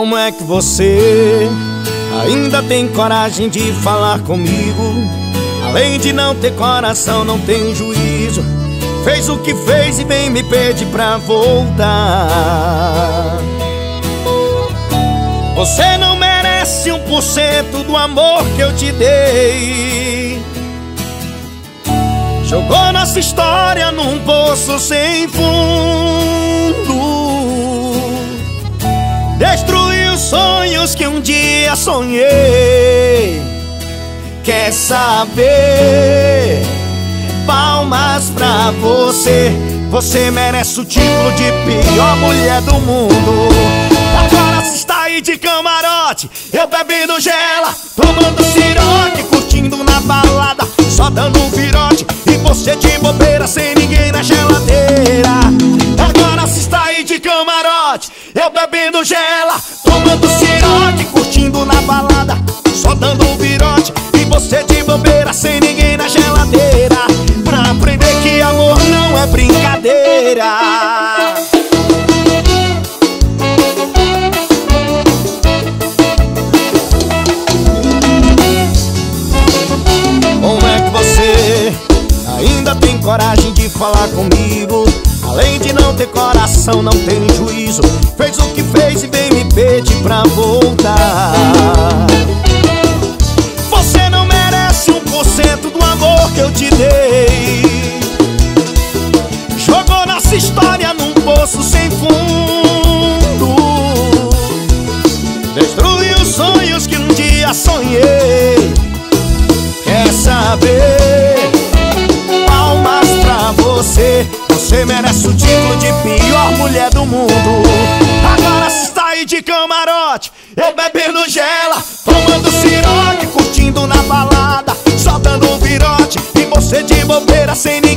Como é que você ainda tem coragem de falar comigo? Além de não ter coração, não tem juízo. Fez o que fez e vem me pedir pra voltar. Você não merece 1% do amor que eu te dei. Jogou nossa história num poço sem fundo. Destruiu sonhos que um dia sonhei. Quer saber? Palmas pra você. Você merece o título de pior mulher do mundo. Agora se está aí de camarote, eu bebendo gela, tomando ciroque, curtindo na balada, só dando um virote, e você de bobeira sem ninguém na geladeira. Agora se está aí de camarote, eu bebendo gela, tomando ciroque, curtindo na balada, só dando um virote, e você de bobeira sem ninguém na geladeira. Pra aprender que amor não é brincadeira. Como é que você ainda tem coragem de falar comigo? Além de não ter coração, não tem juízo. Fez o que fez e vem me pedir pra voltar. Você não merece 1% do amor que eu te dei. Jogou nossa história num poço sem fundo. Destruiu os sonhos que um dia sonhei. Quer saber? Palmas pra você. Você merece o título de pior mulher do mundo. Agora se está aí de camarote, eu bebendo gela, tomando ciroque, curtindo na balada, só dando um virote, e você de bobeira sem ninguém